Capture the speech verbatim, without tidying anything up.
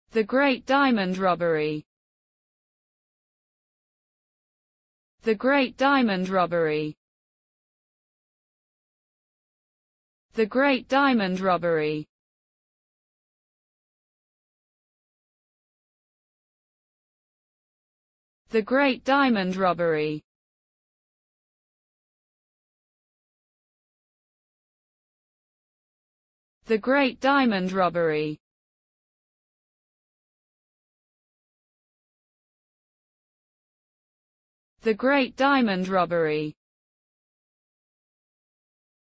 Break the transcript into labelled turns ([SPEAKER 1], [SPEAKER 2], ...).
[SPEAKER 1] The Great Diamond Robbery. The Great Diamond Robbery. The Great Diamond Robbery. The Great Diamond Robbery. The Great Diamond Robbery. The Great Diamond Robbery.